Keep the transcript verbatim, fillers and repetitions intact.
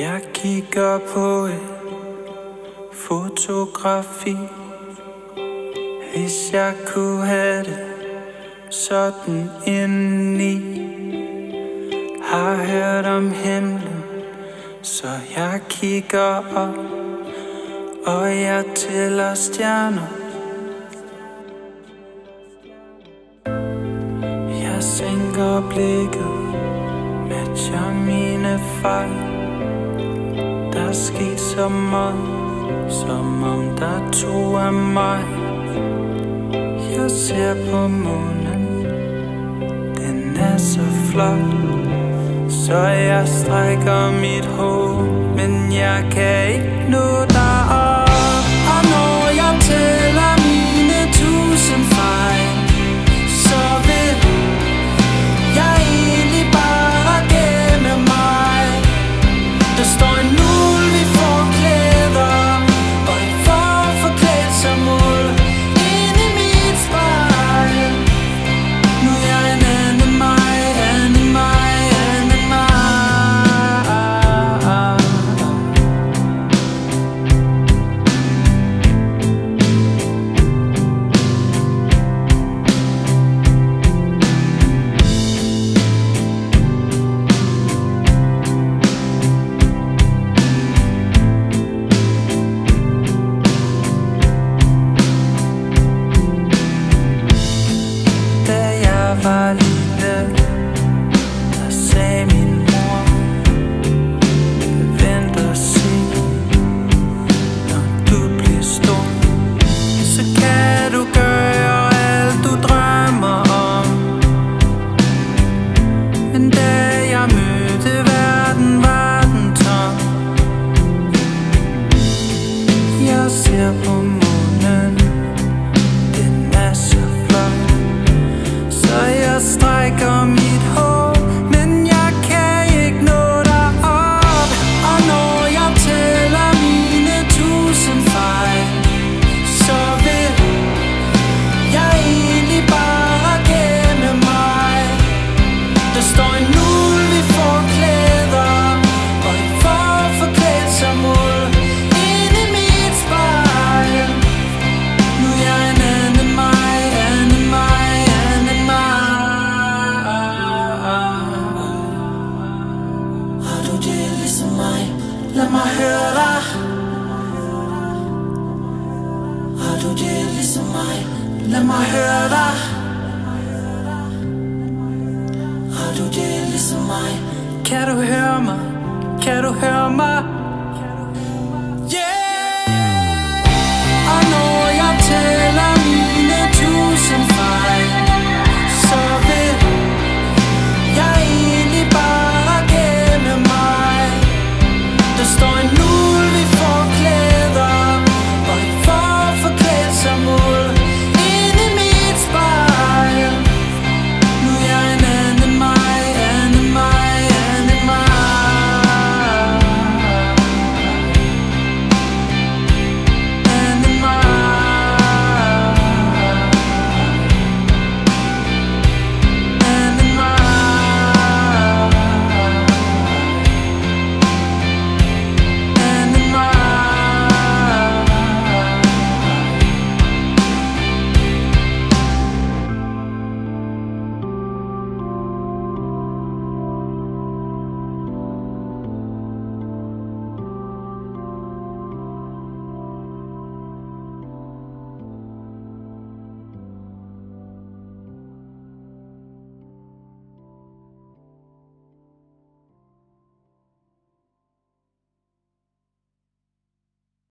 Jeg kigger på et fotografi. Hvis jeg kunne have det sådan indeni. Har hørt om himlen, så jeg kigger op, og jeg tæller stjerner. Jeg sænker blikket, matcher mine fejl. Der er sket så meget, som om der to af mig. Jeg ser på månen, den er så flot. Så jeg strækker mit hoved, men jeg kan ikke nå derop. Og når jeg tæller mine tusind fejl, så vil jeg egentlig bare gemme mig. Der står en ulv i forklæder, og en får forklædt som ulv inde i mit spejl. Nu er jeg en anden mig, anden mig. Var lille, der sagde min mor, vent og se, når du bliver stor, så kan du gøre alt du drømmer om. Men da jeg mødte verden, var den tom. Jeg ser på månen, den er så flot. Så jeg strækker mit hår, men jeg kan ikke nå derop. Og når jeg tæller mine tusind fejl, så vil jeg egentlig bare gemme mig. Der står en ulv i forklæder, og en får forklædt som ulv inde i mit spejl. Nu er jeg en anden mig, anden mig. Lad mig høre dig. Har du det ligesom mig? Lad mig høre dig. Har du det ligesom mig? Kan du høre mig? Kan du høre mig?